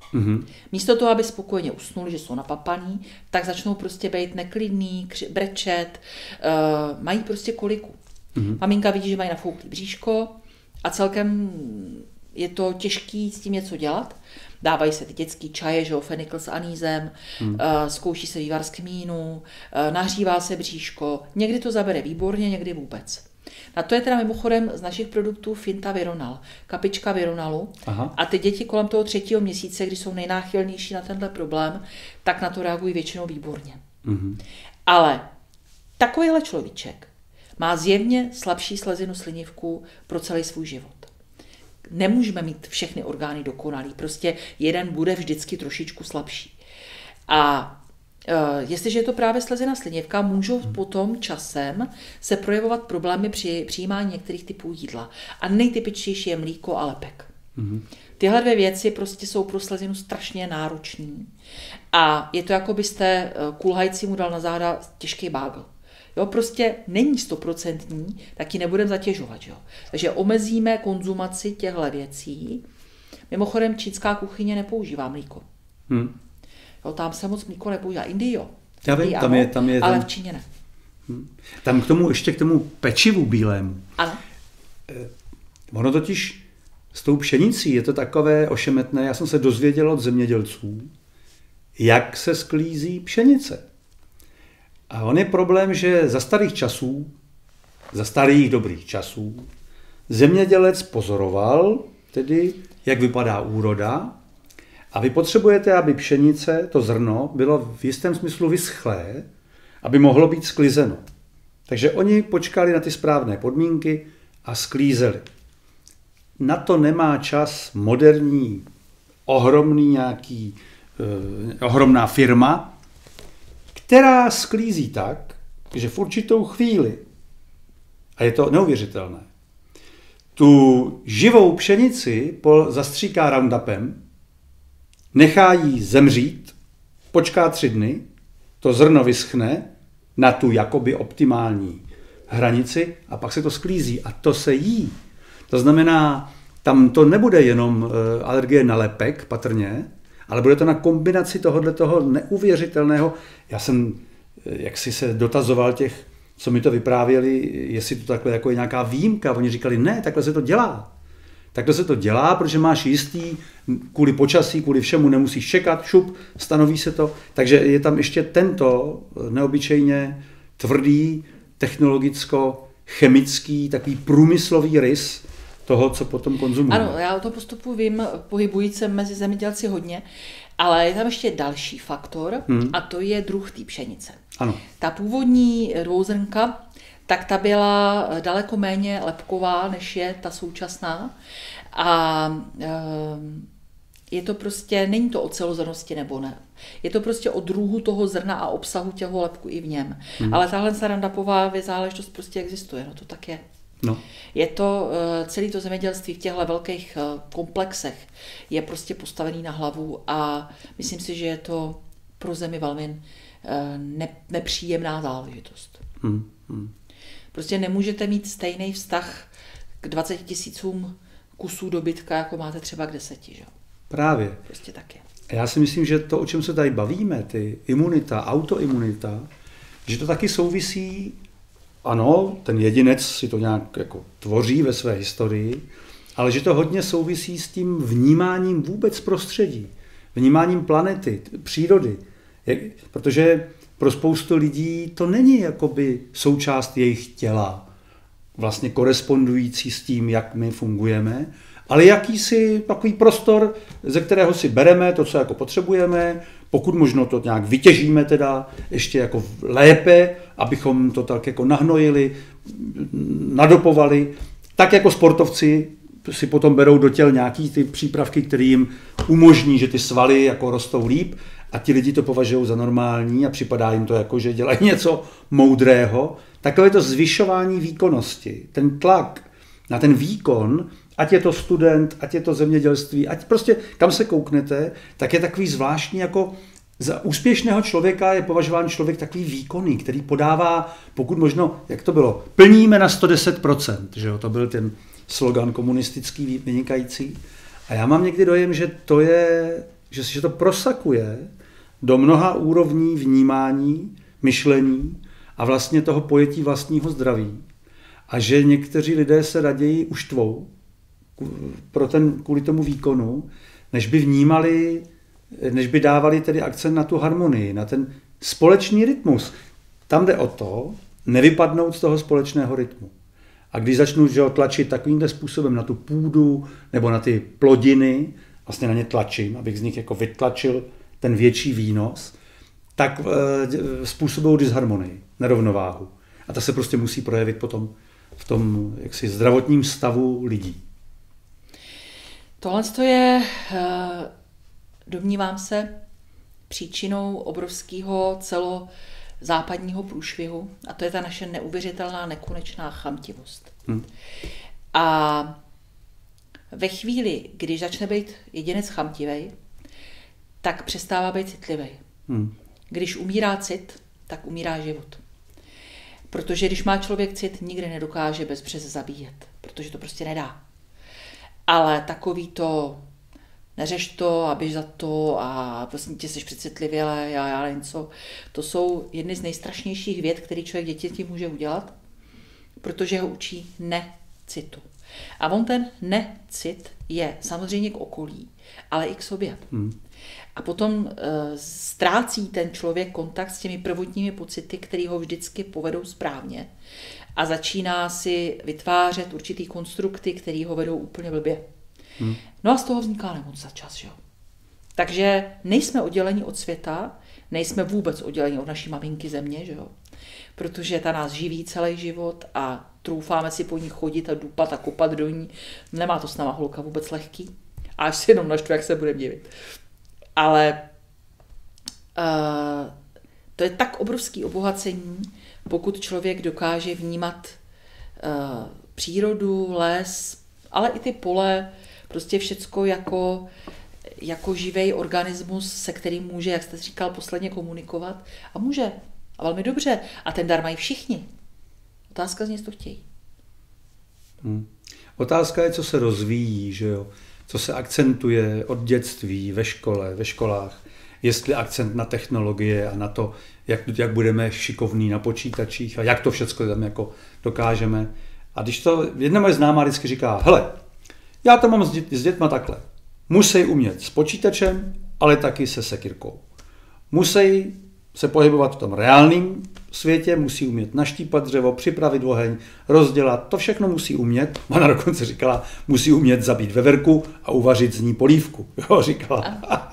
Mm-hmm. Místo toho, aby spokojeně usnuli, že jsou napapaný, tak začnou prostě být neklidný, kři- brečet, uh, mají prostě koliku. Mm-hmm. Maminka vidí, že mají nafouklý bříško a celkem je to těžký s tím něco dělat. Dávají se ty dětský čaje, že jo, fenikl s anízem, hmm. uh, zkouší se vývar z kmínu, uh, nahřívá se bříško. Někdy to zabere výborně, někdy vůbec. Na to je teda mimochodem z našich produktů Finta Vironal, kapička Vironalu. Aha. A ty děti kolem toho třetího měsíce, kdy jsou nejnáchylnější na tenhle problém, tak na to reagují většinou výborně. Hmm. Ale takovýhle človíček má zjevně slabší slezinu slinivku pro celý svůj život. Nemůžeme mít všechny orgány dokonalý, prostě jeden bude vždycky trošičku slabší. A e, jestliže je to právě slezina slinivka, můžou potom časem se projevovat problémy při přijímání některých typů jídla. A nejtypičtější je mlíko a lepek. Mm-hmm. Tyhle dvě věci prostě jsou pro slezinu strašně náročný. A je to, jako byste kulhajci mu dal na záda těžký bágl. Jo, prostě není stoprocentní, tak ji nebudeme zatěžovat. Jo. Takže omezíme konzumaci těchto věcí. Mimochodem čínská kuchyně nepoužívá mlíko. Hmm. Jo, tam se moc mlíko nepoužívá. Indii jo. Já vím, tam je, tam je ale ten... v Číně ne. Hmm. Tam k tomu, ještě k tomu pečivu bílému. Ano. Eh, ono totiž s tou pšenicí je to takové ošemetné. Já jsem se dozvěděl od zemědělců, jak se sklízí pšenice. A on je problém, že za starých časů, za starých dobrých časů, zemědělec pozoroval tedy, jak vypadá úroda a vy potřebujete, aby pšenice, to zrno, bylo v jistém smyslu vyschlé, aby mohlo být sklizeno. Takže oni počkali na ty správné podmínky a sklízeli. Na to nemá čas moderní, ohromný nějaký, eh, ohromná firma, která sklízí tak, že v určitou chvíli, a je to neuvěřitelné, tu živou pšenici zastříká Roundupem, nechá jí zemřít, počká tři dny, to zrno vyschne na tu jakoby optimální hranici a pak se to sklízí a to se jí. To znamená, tam to nebude jenom alergie na lepek patrně, ale bude to na kombinaci tohohle toho neuvěřitelného. Já jsem jaksi se dotazoval těch, co mi to vyprávěli, jestli to takhle jako je nějaká výjimka. Oni říkali, ne, takhle se to dělá. Takhle se to dělá, protože máš jistý, kvůli počasí, kvůli všemu nemusíš čekat, šup, stanoví se to. Takže je tam ještě tento neobyčejně tvrdý, technologicko-chemický, takový průmyslový rys toho, co potom konzumujeme. Ano, já o tom postupu vím, pohybujíc se mezi zemědělci hodně, ale je tam ještě další faktor hmm. a to je druh té pšenice. Ano. Ta původní dvouzrnka, tak ta byla daleko méně lepková, než je ta současná. A je to prostě, není to o celozrnnosti nebo ne. Je to prostě o druhu toho zrna a obsahu těho lepku i v něm. Hmm. Ale tahle Roundupová záležitost prostě existuje, no to tak je. No. Je to, celé to zemědělství v těchto velkých komplexech je prostě postavený na hlavu a myslím si, že je to pro zemi velmi ne, nepříjemná záležitost. Hmm. Hmm. Prostě nemůžete mít stejný vztah k dvaceti tisícům kusů dobytka, jako máte třeba k deseti. Že? Právě. Prostě tak je. Já si myslím, že to, o čem se tady bavíme, ty imunita, autoimunita, že to taky souvisí. Ano, ten jedinec si to nějak jako tvoří ve své historii, ale že to hodně souvisí s tím vnímáním vůbec prostředí, vnímáním planety, přírody. Jak, protože pro spoustu lidí to není jakoby součást jejich těla, vlastně korespondující s tím, jak my fungujeme, ale jakýsi takový prostor, ze kterého si bereme to, co jako potřebujeme, pokud možno to nějak vytěžíme teda ještě jako lépe, abychom to tak jako nahnojili, nadopovali. Tak jako sportovci si potom berou do těl nějaký ty přípravky, které jim umožní, že ty svaly jako rostou líp a ti lidi to považují za normální a připadá jim to jako, že dělají něco moudrého. Takové to zvyšování výkonnosti, ten tlak na ten výkon, ať je to student, ať je to zemědělství, ať prostě kam se kouknete, tak je takový zvláštní, jako za úspěšného člověka je považován člověk takový výkonný, který podává, pokud možno, jak to bylo, plníme na sto deset procent, že jo, to byl ten slogan komunistický vynikající. A já mám někdy dojem, že to je že, že to prosakuje do mnoha úrovní vnímání, myšlení a vlastně toho pojetí vlastního zdraví. A že někteří lidé se raději uštvou pro ten, kvůli tomu výkonu, než by vnímali, než by dávali tedy akcent na tu harmonii, na ten společný rytmus. Tam jde o to, nevypadnout z toho společného rytmu. A když začnu že, tlačit takovýmhle způsobem na tu půdu nebo na ty plodiny, vlastně na ně tlačím, abych z nich jako vytlačil ten větší výnos, tak e, způsobují disharmonii, nerovnováhu. A ta se prostě musí projevit potom v tom jaksi zdravotním stavu lidí. Tohle je, domnívám se, příčinou obrovského celozápadního průšvihu a to je ta naše neuvěřitelná, nekonečná chamtivost. Hmm. A ve chvíli, když začne být jedinec chamtivej, tak přestává být citlivý. Hmm. Když umírá cit, tak umírá život. Protože když má člověk cit, nikdy nedokáže bezbřeze zabíjet, protože to prostě nedá. Ale takový to, neřeš to a běž za to a prostě tě jsi přecitlivěle, já, já nevím co, to jsou jedny z nejstrašnějších věd, který člověk dítěti může udělat, protože ho učí necitu. A on ten necit je samozřejmě k okolí, ale i k sobě. Hmm. A potom e, ztrácí ten člověk kontakt s těmi prvotními pocity, které ho vždycky povedou správně. A začíná si vytvářet určitý konstrukty, které ho vedou úplně blbě. Hmm. No a z toho vzniká nemoc za čas. Že? Takže nejsme odděleni od světa, nejsme vůbec odděleni od naší maminky země, že jo? Protože ta nás živí celý život a troufáme si po ní chodit a dupat a kopat do ní. Nemá to s náma holka vůbec lehký. A až si jenom naštvu, jak se budeme divit. Ale uh, to je tak obrovský obohacení, pokud člověk dokáže vnímat uh, přírodu, les, ale i ty pole, prostě všecko jako, jako živý organismus, se kterým může, jak jste říkal, posledně komunikovat. A může. A velmi dobře. A ten dar mají všichni. Otázka z něj to chtějí. Hmm. Otázka je, co se rozvíjí, že jo? Co se akcentuje od dětství, ve škole, ve školách. Jestli akcent na technologie a na to, jak, jak budeme šikovní na počítačích a jak to všechno tam jako dokážeme. A když to, jedna moje známá vždycky říká, hele, já to mám s, dět, s dětma takhle. Musí umět s počítačem, ale taky se sekyrkou. Musí se pohybovat v tom reálném světě, musí umět naštípat dřevo, připravit oheň, rozdělat, to všechno musí umět. Ona dokonce říkala, musí umět zabít veverku a uvařit z ní polívku. Jo, říkala.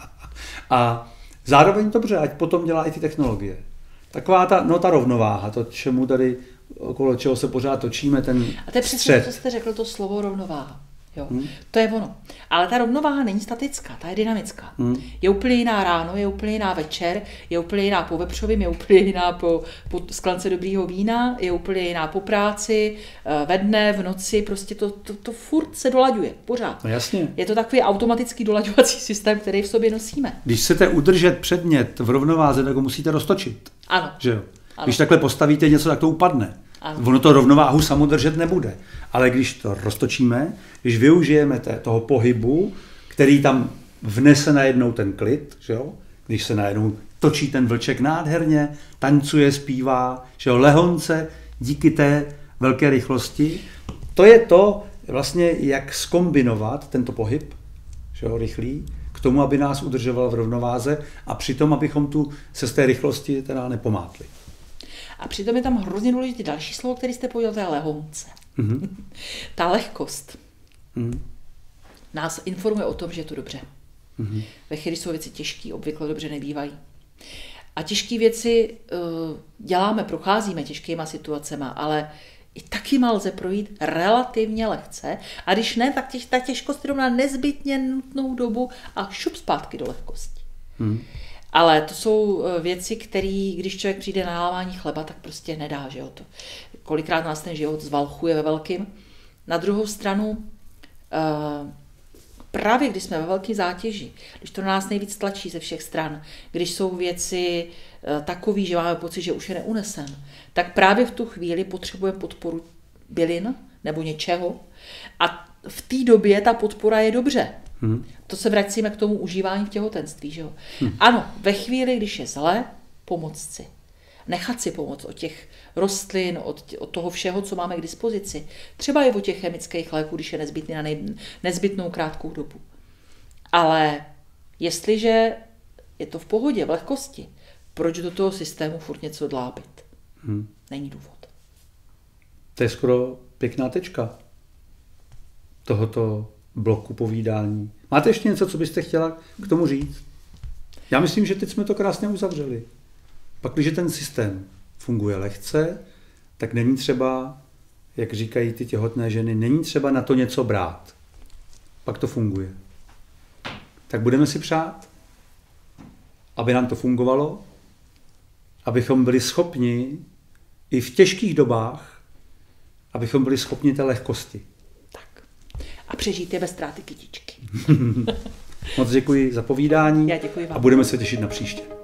A zároveň dobře, ať potom dělá i ty technologie. Taková ta, no, ta rovnováha, to, čemu tady, okolo čeho se pořád točíme, ten A to je přesně, co jste řekl, to slovo rovnováha. Jo. Hmm. To je ono. Ale ta rovnováha není statická, ta je dynamická. Hmm. Je úplně jiná ráno, je úplně jiná večer, je úplně jiná po vepřovým, je úplně jiná po, po sklance dobrýho vína, je úplně jiná po práci, ve dne, v noci, prostě to, to, to furt se dolaďuje, pořád. No jasně. Je to takový automatický dolaďovací systém, který v sobě nosíme. Když chcete udržet předmět v rovnováze, tak ho musíte roztočit. Ano. Že jo? Ano. Když takhle postavíte něco, tak to upadne. Ano. Ono to rovnováhu samo držet nebude. Ale když to roztočíme, když využijeme té, toho pohybu, který tam vnese najednou ten klid, že jo? Když se najednou točí ten vlček nádherně, tancuje, zpívá, že jo? Lehonce díky té velké rychlosti. To je to vlastně, jak zkombinovat tento pohyb, že jo? Rychlý, k tomu, aby nás udržoval v rovnováze a přitom, abychom tu se z té rychlosti teda nepomátli. A přitom je tam hrozně důležité další slovo, který jste povedal, to je lehonce. Mm-hmm. Ta lehkost mm. nás informuje o tom, že je to dobře. Mm-hmm. Ve chvíli jsou věci těžké, obvykle dobře nebývají. A těžké věci uh, děláme, procházíme těžkýma situacemi, ale i taky má lze projít relativně lehce. A když ne, tak těž, ta těžkost rovná nezbytně nutnou dobu a šup zpátky do lehkosti. Mm. Ale to jsou věci, které, když člověk přijde na nalávání chleba, tak prostě nedá, že jo to. Kolikrát nás ten život zvalchuje ve velkým. Na druhou stranu, právě když jsme ve velké zátěži, když to na nás nejvíc tlačí ze všech stran, když jsou věci takové, že máme pocit, že už je neunesem, tak právě v tu chvíli potřebujeme podporu bylin nebo něčeho a v té době ta podpora je dobře. Hmm. To se vracíme k tomu užívání v těhotenství. Že jo? Hmm. Ano, ve chvíli, když je zle, pomoct si. Nechat si pomoct od těch rostlin, od, od toho všeho, co máme k dispozici. Třeba i od těch chemických léků, když je nezbytný na nej, nezbytnou krátkou dobu. Ale jestliže je to v pohodě, v lehkosti, proč do toho systému furt něco dlábit? Hmm. Není důvod. To je skoro pěkná tečka tohoto bloku povídání. Máte ještě něco, co byste chtěla k tomu říct? Já myslím, že teď jsme to krásně uzavřeli. Pak, když ten systém funguje lehce, tak není třeba, jak říkají ty těhotné ženy, není třeba na to něco brát. Pak to funguje. Tak budeme si přát, aby nám to fungovalo, abychom byli schopni i v těžkých dobách, abychom byli schopni té lehkosti. Tak. A přežít je bez ztráty kytičky. Moc děkuji za povídání. Já děkuji vám. A budeme se těšit na příště.